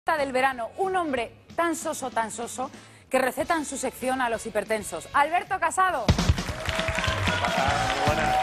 Del verano, un hombre tan soso, que receta en su sección a los hipertensos. Alberto Casado. ¿Qué pasa? Muy buenas.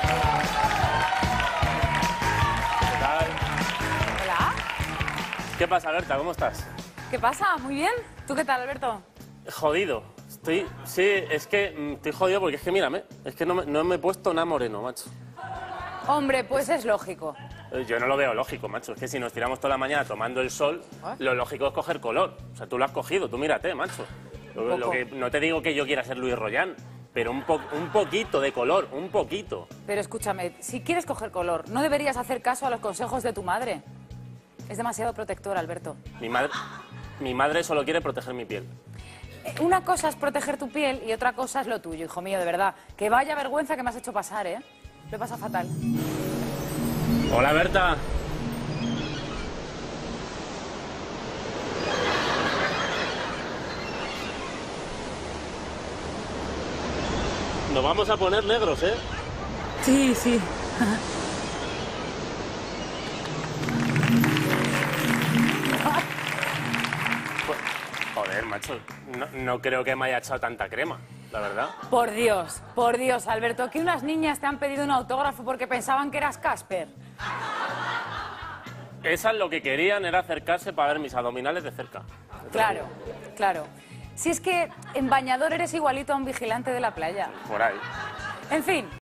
¿Qué tal? Hola. ¿Qué pasa, Berta? ¿Cómo estás? ¿Qué pasa? Muy bien. ¿Tú qué tal, Alberto? Jodido. Es que estoy jodido porque es que mírame, es que no me he puesto nada moreno, macho. Hombre, pues es lógico. Yo no lo veo lógico, macho. Es que si nos tiramos toda la mañana tomando el sol, lo lógico es coger color. O sea, tú lo has cogido, tú mírate, macho. No te digo que yo quiera ser Luis Royan, pero un poquito de color, un poquito. Pero escúchame, si quieres coger color, no deberías hacer caso a los consejos de tu madre. Es demasiado protectora, Alberto. Mi madre solo quiere proteger mi piel. Una cosa es proteger tu piel y otra cosa es lo tuyo, hijo mío, de verdad. Que vaya vergüenza que me has hecho pasar, ¿eh? Lo he pasado fatal. Hola, Berta. Nos vamos a poner negros, ¿eh? Sí, sí. Joder, macho, no creo que me haya echado tanta crema, la verdad. Por Dios, Alberto, que unas niñas te han pedido un autógrafo porque pensaban que eras Casper. Esas lo que querían era acercarse para ver mis abdominales de cerca. Claro, claro. Si es que en bañador eres igualito a un vigilante de la playa. Por ahí. En fin.